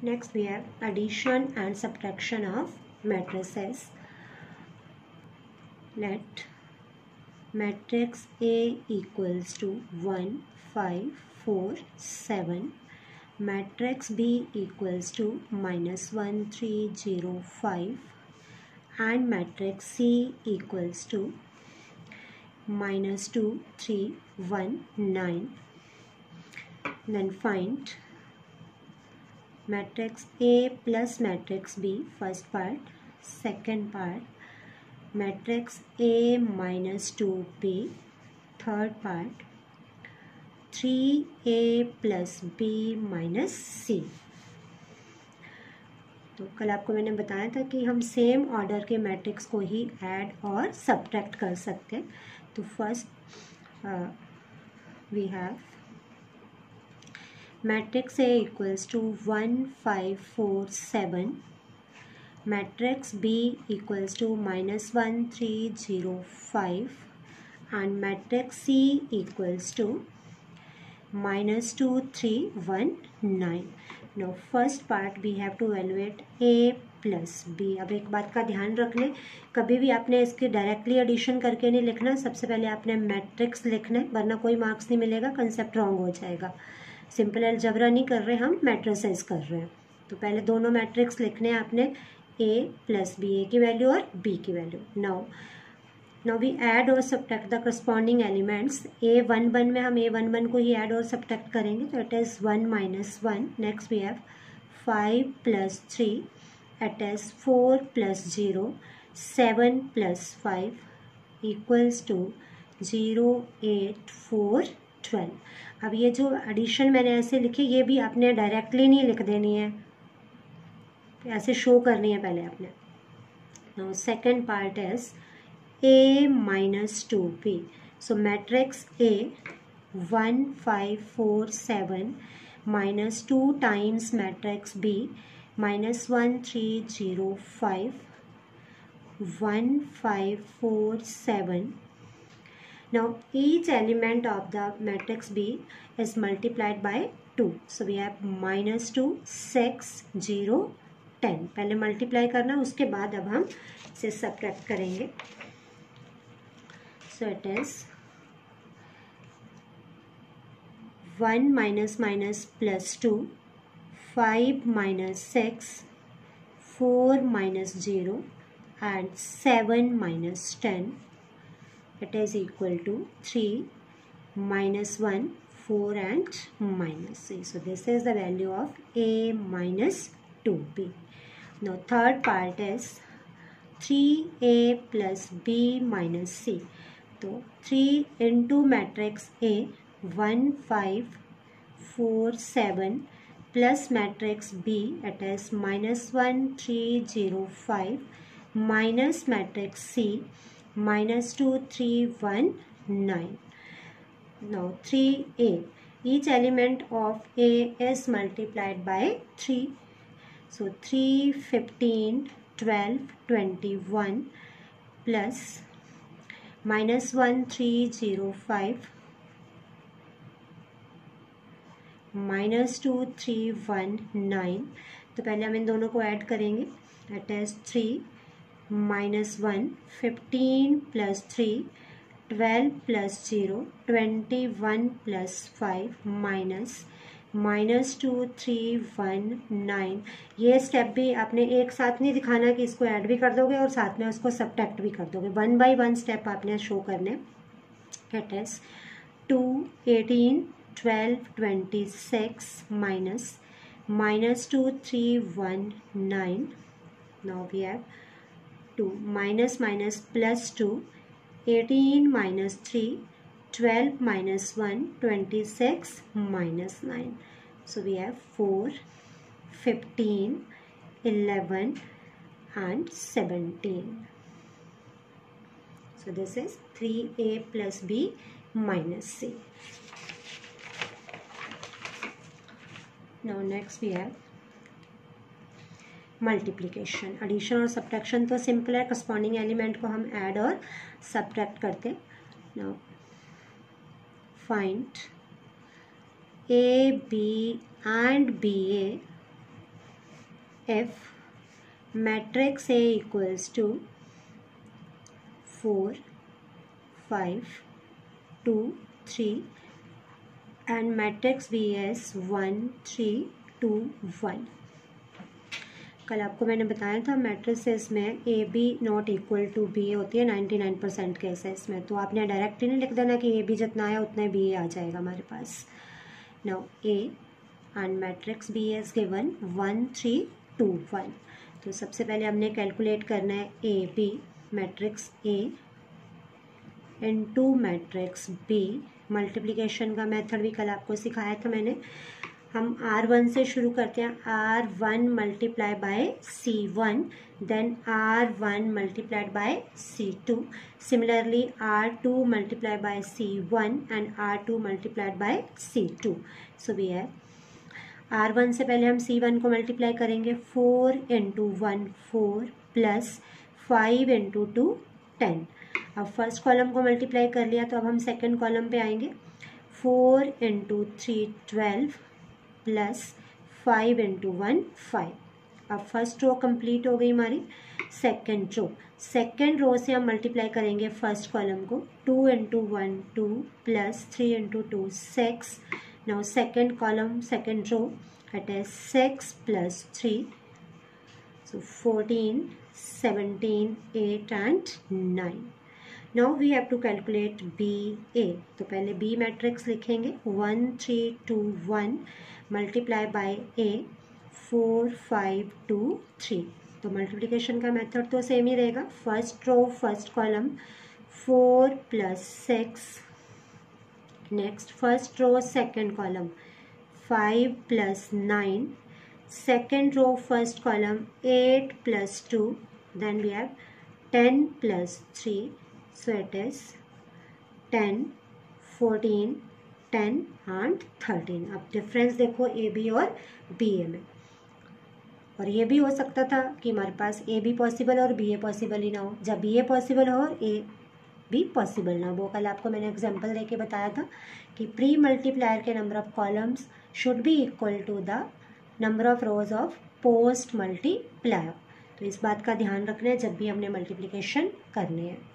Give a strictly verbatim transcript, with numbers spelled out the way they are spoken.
Next we have addition and subtraction of matrices. Let matrix A equals to one, five, four, seven. Matrix B equals to minus one, three, zero, five. And matrix C equals to minus two, three, one, nine. Then find matrix A plus matrix B, first part. Second part, matrix A minus two B, third part. Three A plus B minus C. तो कल आपको मैंने बताया था कि हम same order के matrix को ही ऐड और सब्ट्रैक्ट कर सकते हैं. तो first we have matrix A equals to one five four seven. Matrix B equals to minus one three zero five. And matrix C equals to minus two three one nine. Now first part we have to evaluate A plus B. अब एक बात का ध्यान रख लें, कभी भी आपने इसके डायरेक्टली एडिशन करके नहीं लिखना. सबसे पहले आपने मैट्रिक्स लिखना है, वरना कोई मार्क्स नहीं मिलेगा, कंसेप्ट रॉन्ग हो जाएगा. सिंपल अलजेब्रा नहीं कर रहे हम, मैट्रिसेस कर रहे हैं. तो पहले दोनों मैट्रिक्स लिखने हैं आपने, A प्लस बी, ए की वैल्यू और B की value. Now Now we add और subtract the corresponding elements. A one one में हम A वन वन को ही add और subtract करेंगे. तो it is one minus one. Next we have five plus three. It is four plus zero. Seven plus five equals to zero, eight, four, twelve. अब ये जो addition मैंने ऐसे लिखी, ये भी आपने directly नहीं लिख देनी है, ऐसे show करनी है पहले आपने. Now second part is A minus two B. So matrix A one five four seven minus two times matrix B minus one three zero five one five four seven. Now each element of the matrix B is multiplied by two. So we have minus two, six, zero, ten. पहले multiply करना, उसके बाद अब हम इसे subtract करेंगे. So it is one minus minus plus two, five minus six, four minus zero, and seven minus ten. It is equal to three minus one, four, and minus three. So this is the value of A minus two B. Now third part is three A plus B minus C. तो three into matrix A one five four seven plus matrix B at as minus one three zero five minus matrix C minus two three one nine. Now three A, each element of A is multiplied by three. So three fifteen twelve twenty one plus minus one three zero five minus two three one nine. तो पहले हम इन दोनों को add करेंगे. That is three minus one, fifteen plus three, twelve plus zero, twenty one plus five minus minus two three one nine. ये step भी आपने एक साथ नहीं दिखाना कि इसको ऐड भी कर दोगे और साथ में उसको सब्ट्रैक्ट भी कर दोगे. वन बाय वन स्टेप आपने शो करने. It is two, eighteen, twelve, twenty six minus minus two three one nine. Now we have two minus minus plus two, eighteen minus three, twelve minus one, twenty-six minus nine. So we have four, fifteen, eleven and seventeen. So this is three A plus B minus C. Now next we have multiplication. Addition और subtraction तो simple है, corresponding element को हम add और subtract करते हैं. Now find A, B and B A if matrix A equals to four five two three and matrix B as one three two one. कल आपको मैंने बताया था मैट्रिसेस में A B not equal to B होती है ninety nine percent cases में, तो आपने डायरेक्टली नहीं लिख देना कि ए बी जितना आया उतना बी आ जाएगा हमारे पास। Now A and matrix B is given one three two one. तो सबसे पहले हमने कैलकुलेट करना है A B matrix A into matrix B. Multiplication का मेथड भी कल आपको सिखाया था मैंने। हम आर वन से शुरू करते हैं, R one multiply by C one, then R one multiplied by C two, similarly R two multiply by C one and R two multiplied by C two. So we have R one से पहले हम C one को multiply करेंगे, four into one four plus five into two ten. अब first column को multiply कर लिया तो अब हम सेकेंड कॉलम पे आएंगे, four into three twelve plus five into one five. अब फर्स्ट रो कंप्लीट हो गई हमारी। सेकेंड रो सेकेंड रो से हम मल्टीप्लाई करेंगे फर्स्ट कॉलम को, two into one two plus three into two six. Now second column second row it is six plus three, so fourteen seventeen eight and nine. Now we have to calculate B A. तो पहले B matrix लिखेंगे, one three two one multiply by A, four five two three. तो multiplication का method तो same ही रहेगा। First row first column four plus six, next first row second column five plus nine, second row first column eight plus two, then we have ten plus three, so it is ten, fourteen, ten and thirteen। अब difference देखो A B और B ए में। और ये भी हो सकता था कि हमारे पास ए बी पॉसिबल और बी ए पॉसिबल ही ना हो। जब बी ए पॉसिबल हो और ए बी पॉसिबल ना हो, वो कल आपको मैंने एग्जांपल देके बताया था कि प्री मल्टीप्लायर के number of columns should be equal to the number of rows of post multiplier. तो इस बात का ध्यान रखना है जब भी हमने मल्टीप्लिकेशन करनी है।